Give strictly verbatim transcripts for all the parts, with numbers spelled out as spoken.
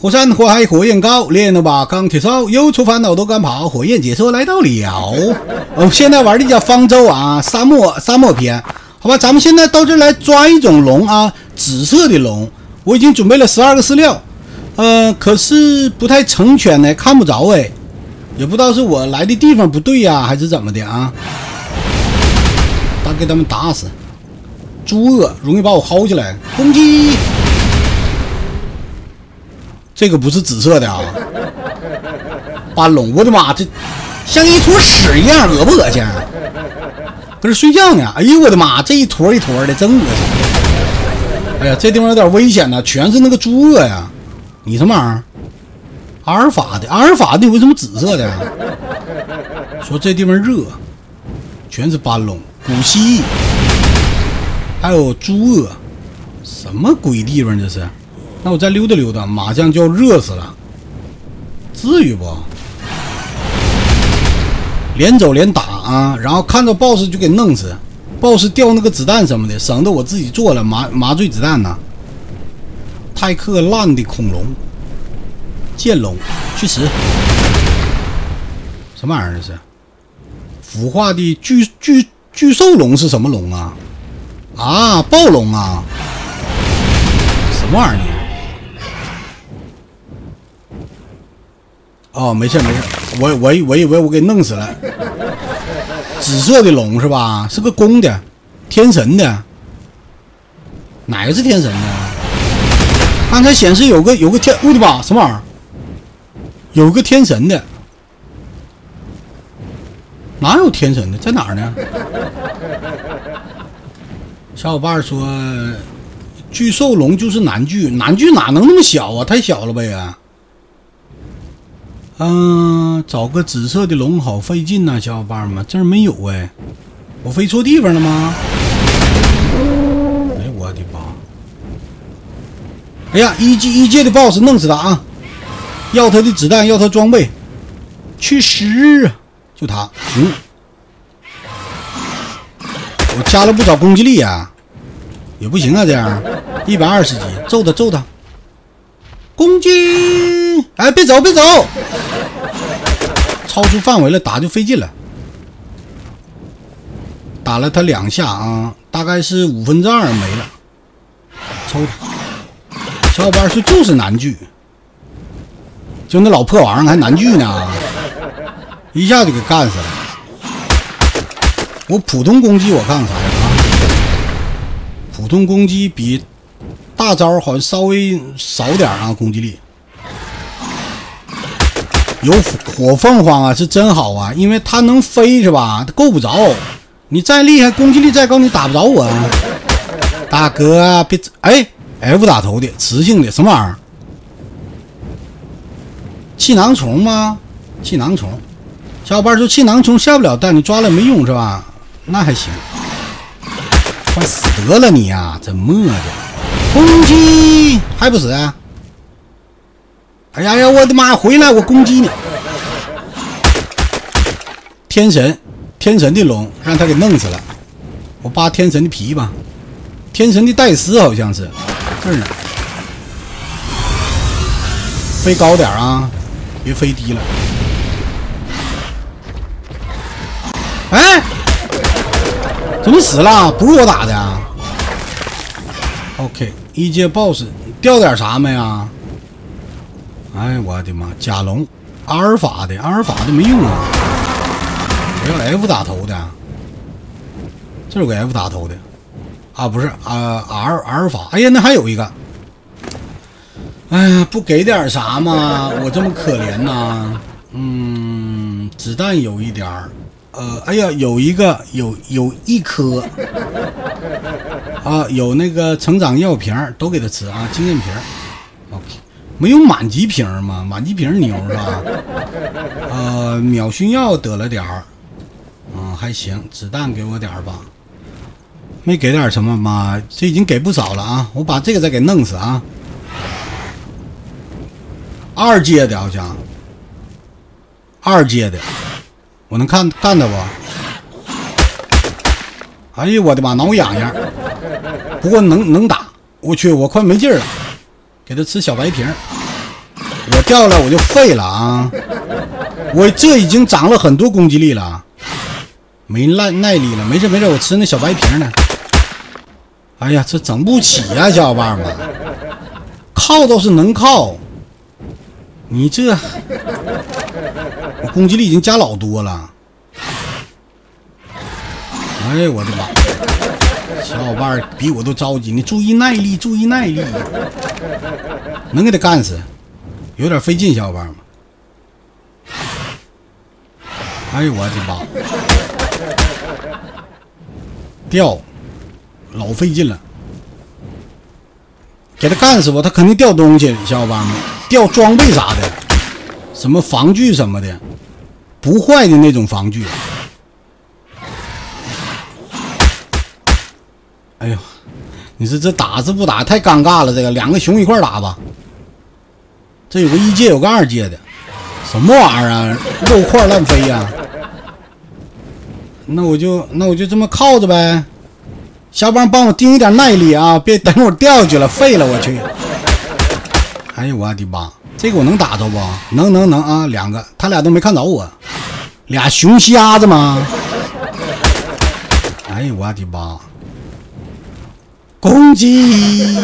火山火海火焰高，练了把钢铁烧，忧愁烦恼都敢跑，火焰解说来到了。我现在玩的叫方舟啊，沙漠沙漠篇。好吧，咱们现在到这儿来抓一种龙啊，紫色的龙。我已经准备了十二个饲料，呃，可是不太成全呢，看不着哎，也不知道是我来的地方不对呀、啊，还是怎么的啊？打给他们打死。猪鳄容易把我薅起来，攻击。这个不是紫色的啊，斑龙，我的妈，这像一坨屎一样，恶不恶心？搁这睡觉呢。哎呦我的妈，这一坨一坨的，真恶心。哎呀，这地方有点危险呢，全是那个猪鳄呀。你什么玩意儿？阿尔法的，阿尔法的为什么紫色的？说这地方热，全是斑龙、古蜥蜴，还有猪鳄，什么鬼地方这是？那我再溜达溜达，马上就要热死了，至于不？连走连打啊，然后看到 boss 就给弄死 ，boss 掉那个子弹什么的，省得我自己做了麻麻醉子弹呢。泰克烂的恐龙，剑龙，去死！什么玩意儿这是？腐化的巨巨巨兽龙是什么龙啊？啊，暴龙啊！什么玩意儿？哦，没事没事，我我我以为我给弄死了。紫色的龙是吧？是个公的，天神的。哪个是天神的？刚才显示有个有个天，我的妈，什么玩意儿？有个天神的，哪有天神的？在哪儿呢？小伙伴说，巨兽龙就是南巨，南巨哪能那么小啊？太小了呗呀！嗯、呃，找个紫色的龙好费劲呐、啊，小伙伴们，这儿没有哎，我飞错地方了吗？哎，我的妈！哎呀，一阶一阶的 boss 弄死他啊！要他的子弹，要他装备，去死！就他，嗯，我加了不少攻击力啊，也不行啊，这样一百二十级，揍他揍他，攻击！哎，别走别走！超出范围了，打就费劲了。打了他两下啊，大概是五分之二没了，抽他。小伙伴说就是南巨，就那老破玩意儿还南巨呢，一下就给干死了。我普通攻击我看看啥呀啊？普通攻击比大招好像稍微少点啊，攻击力。有火凤凰啊，是真好啊，因为它能飞是吧？它够不着，你再厉害，攻击力再高，你打不着我啊，大哥啊，别哎 ，F 打头的，磁性的，什么玩意儿？气囊虫吗？气囊虫，小伙伴说气囊虫下不了蛋，你抓了没用是吧？那还行，快死得了你呀、啊，真磨的，攻击还不死啊？哎呀呀！我的妈！回来，我攻击你！天神，天神的龙让他给弄死了。我扒天神的皮吧。天神的戴斯好像是这儿呢。飞高点啊，别飞低了。哎，怎么死了？不是我打的啊。OK， 一阶 boss 掉点啥没啊？哎，我的妈！甲龙，阿尔法的，阿尔法的没用啊！我要 F 打头的，这有个 F 打头的啊，不是啊 ，R 阿尔法。哎呀，那还有一个。哎呀，不给点啥吗？我这么可怜呐、啊。嗯，子弹有一点儿，呃，哎呀，有一个，有有一颗啊，有那个成长药瓶都给他吃啊，经验瓶 ，OK。没有满级瓶吗？满级瓶牛是吧？呃，秒熏药得了点儿，嗯，还行。子弹给我点儿吧，没给点什么吗？这已经给不少了啊！我把这个再给弄死啊！二阶的好像，二阶的，我能看干他不？哎呀，我的妈，挠痒痒！不过能能打，我去，我快没劲儿了。给他吃小白瓶， 我掉了我就废了啊！我这已经涨了很多攻击力了，没耐耐力了。没事没事，我吃那小白瓶呢。哎呀，这整不起呀、啊，小伙伴们。靠倒是能靠，你这我攻击力已经加老多了。哎，我的妈！小伙伴比我都着急，你注意耐力，注意耐力，能给他干死，有点费劲，小伙伴们。哎呦我的妈！掉，老费劲了，给他干死吧，他肯定掉东西，小伙伴们，掉装备啥的，什么防具什么的，不坏的那种防具。哎呦，你说这打是不打太尴尬了，这个两个熊一块打吧。这有个一阶有个二阶的，什么玩意儿啊？肉块乱飞呀、啊！那我就那我就这么靠着呗。小伙伴帮我盯一点耐力啊，别等会儿掉下去了，废了我去。哎呦我的妈，这个我能打着不？能能能啊，两个，他俩都没看着我，俩熊瞎子吗？哎呦我的妈！攻击，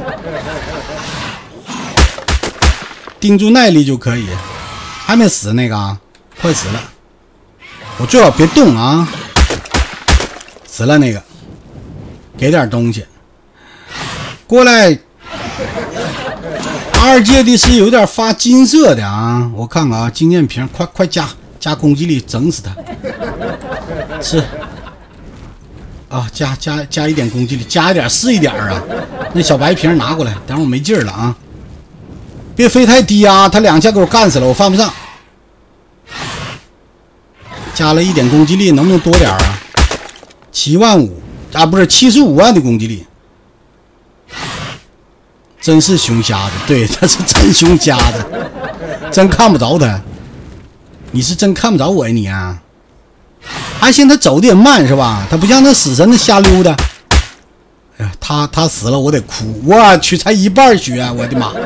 盯住耐力就可以。还没死那个啊，快死了！我最好别动啊！死了那个，给点东西。过来，二阶的是有点发金色的啊！我看看啊，经验瓶，快快加加攻击力，整死他！是。啊，加加加一点攻击力，加一点是一点啊！那小白瓶拿过来，等会儿没劲儿了啊！别飞太低啊，他两下给我干死了，我犯不上。加了一点攻击力，能不能多点啊？七万五啊，不是七十五万的攻击力，真是熊瞎子，对，他是真熊瞎子，真看不着他。你是真看不着我呀你啊！还行，他走的也慢是吧？他不像那死神那瞎溜达。哎呀，他他死了我得哭，我去，才一半血、啊，我的妈！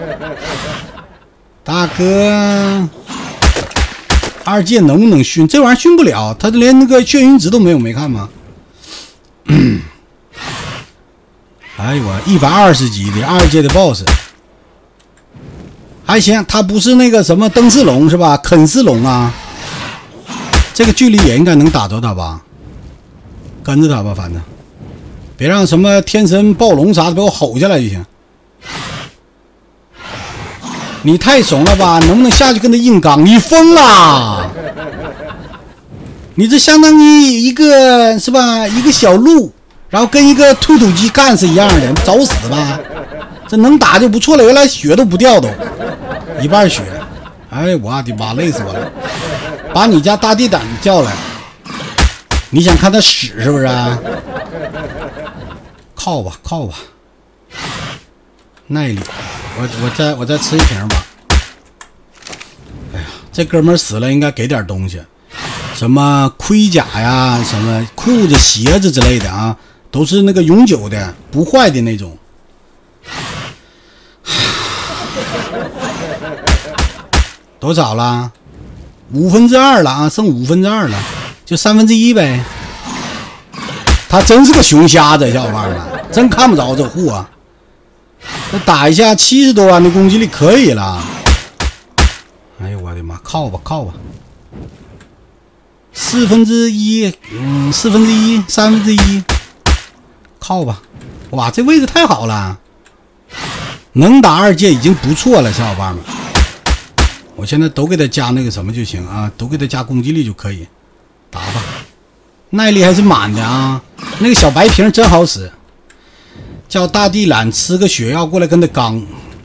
大哥，二阶能不能熏？这玩意儿熏不了，他连那个眩晕值都没有，没看吗？哎呦我，一百二十级的二阶的 boss， 还行，他不是那个什么灯丝龙是吧？肯斯龙啊。这个距离也应该能打着他吧，跟着他吧，反正别让什么天神暴龙啥的给我吼下来就行。你太怂了吧？能不能下去跟他硬刚？你疯了！你这相当于一个是吧？一个小鹿，然后跟一个突突机干是一样的，找死吧！这能打就不错了，原来血都不掉都，一半血。哎，我的妈，累死我了！把你家大地胆叫来，你想看他屎是不是啊？靠吧靠吧，耐力，我我再我再吃一瓶吧。哎呀，这哥们儿死了，应该给点东西，什么盔甲呀，什么裤子、鞋子之类的啊，都是那个永久的、不坏的那种。多少了？五分之二了啊，剩五分之二了，就三分之一呗。他真是个熊瞎子，小伙伴们，真看不着这货、啊。那打一下七十多万的攻击力可以了。哎呦我的妈，靠吧靠吧，四分之一，嗯，四分之一，三分之一，靠吧。哇，这位置太好了，能打二阶已经不错了，小伙伴们。我现在都给他加那个什么就行啊，都给他加攻击力就可以，打吧。耐力还是满的啊，那个小白瓶真好使。叫大地懒吃个血药过来跟他刚。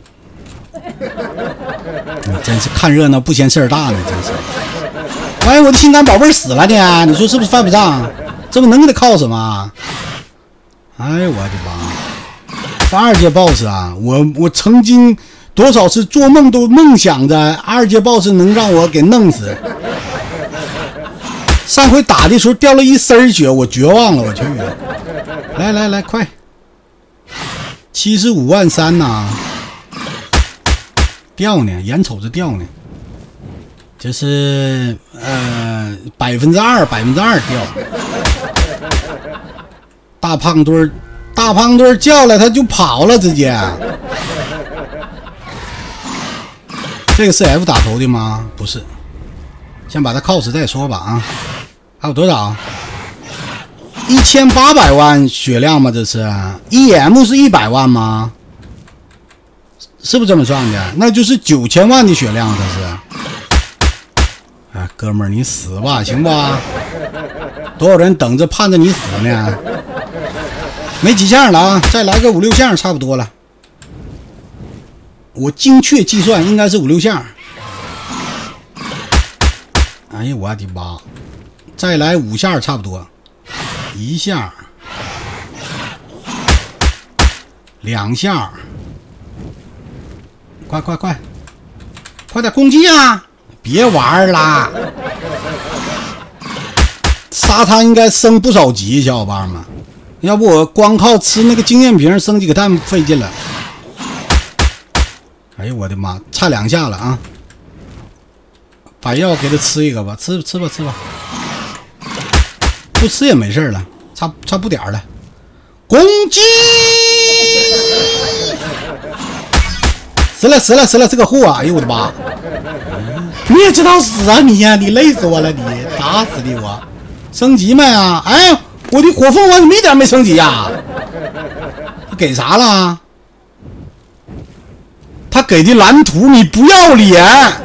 你真是看热闹不嫌事儿大呢，真是。哎，我的心肝宝贝死了呢，你说是不是犯不上？这不能给他铐死吗？哎我的妈！这二阶 boss 啊，我我曾经。多少次做梦都梦想着二阶 boss 能让我给弄死。上回打的时候掉了一身血，我绝望了，我去！来来来，快！七十五万三呐！ 掉呢，眼瞅着掉呢。这是呃百分之二，百分之二掉。大胖墩儿，大胖墩儿叫了，他就跑了，直接。这个是 F 打头的吗？不是，先把它铐死再说吧啊！还有多少？一千八百万血量吗？这是 E M 是一百万吗？是不是这么算的？那就是九千万的血量，这是。哎，哥们儿，你死吧，行吧？多少人等着盼着你死呢？没几项了啊，再来个五六项差不多了。我精确计算应该是五六项。哎呀，我的妈！再来五下差不多，一下，两下，快快快，快点攻击啊！别玩啦！沙滩应该升不少级，小伙伴们，要不我光靠吃那个经验瓶升几个蛋费劲了。哎呦我的妈，差两下了啊！把药给他吃一个吧，吃吃吧吃吧，不吃也没事了，差差不点了。攻击！死了死了死了，这个货！哎呦我的妈！你也知道死啊你呀、啊！你累死我了你，打死你我！升级没啊？哎，我的火凤凰怎么一点没升级呀、啊？他给啥了？他给的蓝图你不要脸！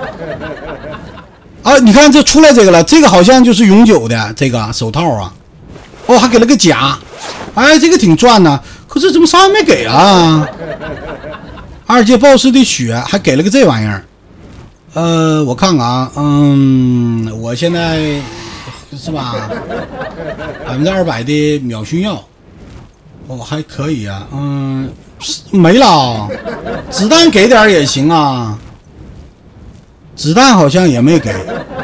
啊，你看这出来这个了，这个好像就是永久的这个手套啊。哦，还给了个甲，哎，这个挺赚呢。可是怎么啥也没给啊？二阶 boss 的血还给了个这玩意儿。呃，我看看啊，嗯，我现在是吧，百分之二百的秒殉药，哦，还可以啊，嗯，没了，子弹给点也行啊，子弹好像也没给，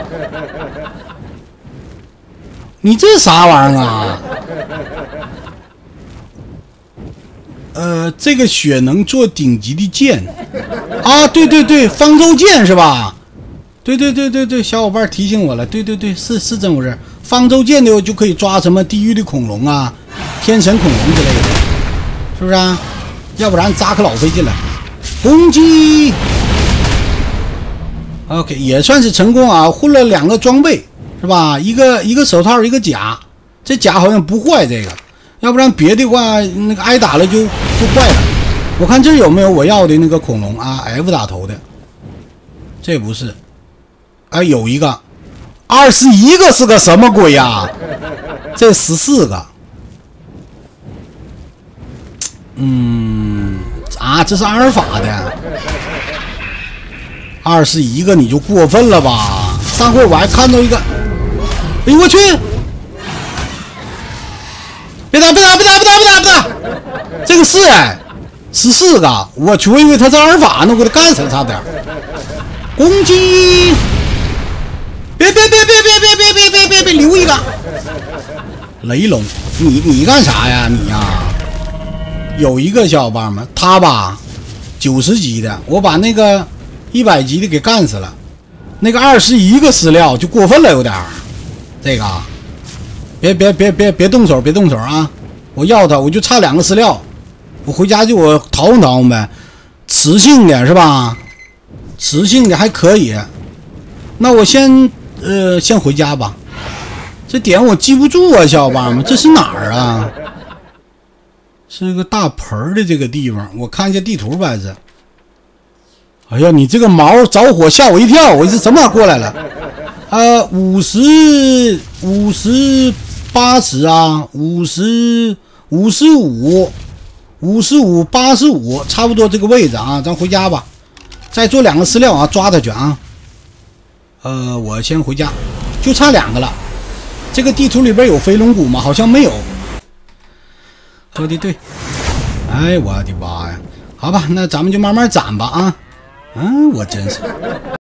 你这啥玩意儿啊？呃，这个血能做顶级的剑啊！对对对，方舟剑是吧？对对对对对，小伙伴提醒我了，对对对，是是这么回事。方舟剑的就可以抓什么地狱的恐龙啊、天神恐龙之类的，是不是啊？要不然扎可老费劲了。攻击 ，OK， 也算是成功啊，混了两个装备是吧？一个一个手套，一个甲，这甲好像不坏这个。要不然别的话，那个挨打了就就坏了。我看这有没有我要的那个恐龙啊 ？F 打头的，这不是。哎，有一个，二十一个是个什么鬼呀、啊？这十四个。嗯，啊，这是阿尔法的。二十一个你就过分了吧？上回我还看到一个，哎呦我去！别打别打别打别打别打别打！这个是哎，十四个，我去，我以为他是阿尔法呢，我给他干死了差点。攻击！别别别别别别别别别别别留一个！雷龙，你你干啥呀你呀？有一个小伙伴们，他吧，九十级的，我把那个一百级的给干死了，那个二十一个饲料就过分了有点儿，这个。别别别别别动手，别动手啊！我要他，我就差两个饲料，我回家就我淘换淘换呗。雌性的是吧？雌性的还可以，那我先呃先回家吧。这点我记不住啊，小伙伴们，这是哪儿啊？是个大盆的这个地方，我看一下地图吧是。哎呀，你这个毛着火吓我一跳，我是怎么过来了？呃，五十五十。八十啊，五十五十五，五十五八十五，差不多这个位置啊，咱回家吧。再做两个饲料啊，抓他去啊。呃，我先回家，就差两个了。这个地图里边有飞龙骨吗？好像没有。说的对。哎，我的妈呀！好吧，那咱们就慢慢攒吧啊。嗯，我真是。